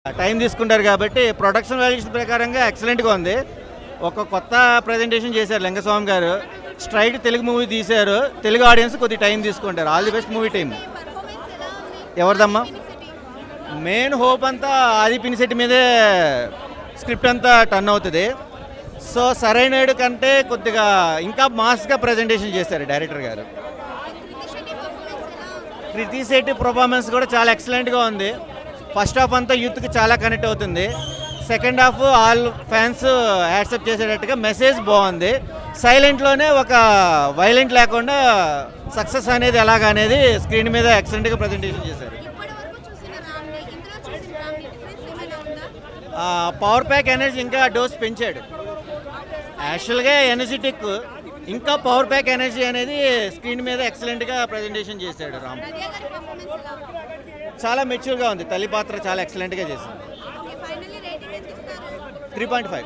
Time తీసుకుంటారు కాబట్టి production values ప్రకారంగా ఎక్సలెంట్గా ఉంది. ఒక కొత్త ప్రజెంటేషన్ చేశారు లింగస్వామి గారు. స్ట్రైట్ తెలుగు మూవీ తీశారు. తెలుగు ఆడియన్స్ కొద్దిగా టైం తీసుకుంటారు. All the best movie team. ఎవరిదమ్మా? మెయిన్ హోప్ అంతా ఆది పినిశెట్టి మీదే స్క్రిప్ట్ అంతా టర్న్ అవుతుంది. సో సరైనడు కంటే కొద్దిగా ఇంకా మాస్గా ప్రజెంటేషన్ చేశారు డైరెక్టర్ గారు. కృతి శెట్టి పర్ఫార్మెన్స్ కూడా చాలా ఎక్సలెంట్గా ఉంది. ఫస్ట్ హాఫ్ అంతా యూత్కి చాలా కనెక్ట్ అవుతుంది. Second half all fans accept చేసేటట్టుగా మెసేజ్ బాగుంది. సైలెంట్లోనే ఒక వైలెంట్ లేకుండా సక్సెస్ అనేది ఎలాగనేది స్క్రీన్ మీద ఎక్సలెంట్గా ప్రజెంటేషన్ చేశారు. పవర్ ప్యాక్ ఎనర్జీ ఇంకా డోస్ పెంచాడు. యాక్చువల్గా ఎనర్జెటిక్, ఇంకా పవర్ ప్యాక్ ఎనర్జీ అనేది స్క్రీన్ మీద ఎక్సలెంట్గా ప్రజెంటేషన్ చేశాడు రామ్. చాలా మెచ్యూర్గా ఉంది. తల్లి పాత్ర చాలా ఎక్సలెంట్గా చేసింది. 3.5.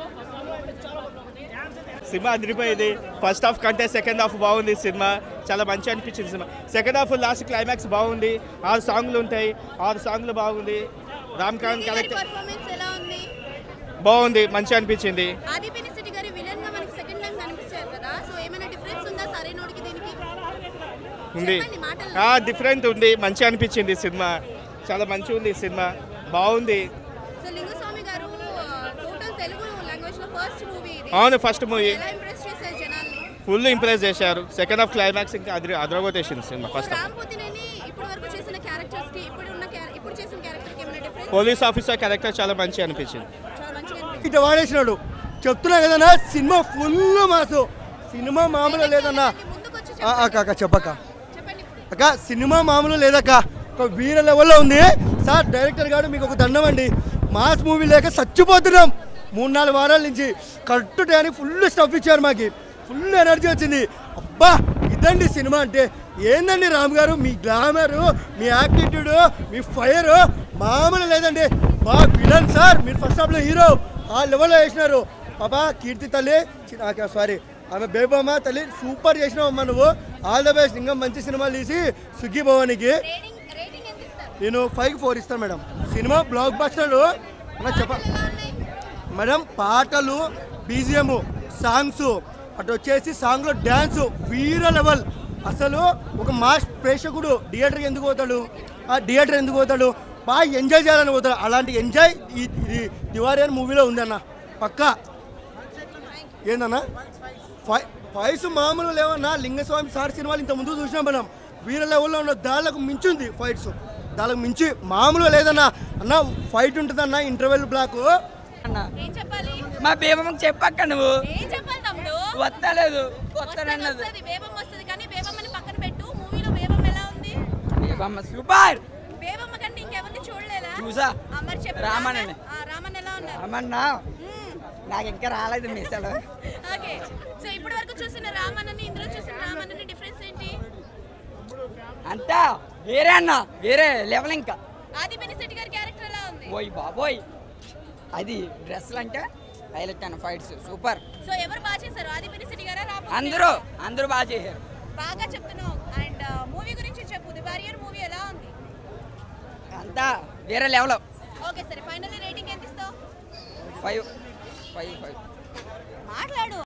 సినిమా అదిరిపోయింది. ఫస్ట్ హాఫ్ కంటే సెకండ్ హాఫ్ బాగుంది. సినిమా చాలా మంచి అనిపించింది. సినిమా సెకండ్ హాఫ్ లాస్ట్ క్లైమాక్స్ బాగుంది. 6 సాంగ్లు ఉంటాయి. 6 సాంగ్లు బాగుంది. రామ్ కాంత్ క్యారెక్టర్ బాగుంది. మంచి అనిపించింది. ఉంది డిఫరెంట్ ఉంది. మంచి అనిపించింది. సినిమా చాలా మంచి ఉంది. సినిమా బాగుంది. అవును, ఫస్ట్ మూవీ ఫుల్ ఇంప్రెస్ చేశారు. సెకండ్ హాఫ్ క్లైమాక్స్ ఇంకా అదరగొట్టేసింది సినిమా. ఫస్ట్ పోలీస్ ఆఫీసర్ క్యారెక్టర్ చాలా మంచి అనిపించింది. ఇట్లా వాడేసినాడు. చెప్తున్నా కదన్నా, సినిమా ఫుల్ మాసు. సినిమా మామూలు లేదన్నా. అక్క చెప్పక్క అక్క, సినిమా మామూలు లేదక్క. ఒక వీర లెవెల్లో ఉంది సార్. డైరెక్టర్ గారు మీకు ఒక దండం అండి. మాస్ మూవీ లేక చచ్చిపోతున్నాం 3-4 వారాల నుంచి. కరెక్ట్ టైంకి ఫుల్ స్టఫ్ ఇచ్చారు. మాకి ఫుల్ ఎనర్జీ వచ్చింది. అబ్బా ఇదండి సినిమా అంటే. ఏందండి రామ్ గారు, మీ గ్లామరు, మీ యాక్టిట్యూడ్, మీ ఫైర్ మామూలు లేదండి. మా విలన్ సార్, మీరు ఫస్ట్ హాఫ్లో హీరో ఆ లెవెల్లో వేసినారు. పాపా కీర్తి తల్లి, సారీ ఆమె బేబమ్మ తల్లి, సూపర్ చేసినావమ్మా నువ్వు. All the best. ఇంకా మంచి సినిమాలు తీసి స్విగ్గీ భవానికి నేను 5-4 ఇస్తాను మేడం. సినిమా బ్లాక్ బస్టర్ అలా మేడం. పాటలు, బీజిఎం, సాంగ్స్, అటు వచ్చేసి సాంగ్లో డ్యాన్స్ వీర లెవెల్. అసలు ఒక మాస్ ప్రేక్షకుడు థియేటర్కి ఎందుకు పోతాడు? ఆ థియేటర్ ఎందుకు పోతాడు? బాగా ఎంజాయ్ చేయాలని పోతాడు. అలాంటి ఎంజాయ్ ఇది దివారీ అని మూవీలో ఉందన్న పక్కా. ఏందన్నా ఫైట్స్ మామూలు లేవన్నా. లింగస్వామి సార్ సినిమాలు ఇంత ముందు చూసినాం మనం. వీర లెవెల్లో ఉన్న దాళ్ళకు మించింది ఫైట్స్. దానికి మించి మామూలుగా లేదన్నా. అన్న ఫైట్ ఉంటుందన్న ఇంటర్వెల్ బ్లాక్. మా బేబమ్మకి చెప్పక్క నువ్వు వస్తలేదు. బేబమ్మ సూపర్. చూసా రామన్న నాకు ఇంకా రాలేదు మిసలు. అంతా వేరే అన్న, వేరే లెవెల్. ఇంకా ఓయ్ బాబోయ్, అది డ్రెస్లు అంటే హైలైట్ అన్న. Fights super. అందరూ బాగా చేశారు. బాగా చెప్తున్నావు. అండ్ మూవీ గురించి చెప్పు. ది వారియర్ మూవీ ఎలా ఉంది? అంతా వేరే లెవెల్. ఓకే సరే, ఫైనల్లీ రేటింగ్ ఎంత ఇస్తావు? 5 మాట్లాడు.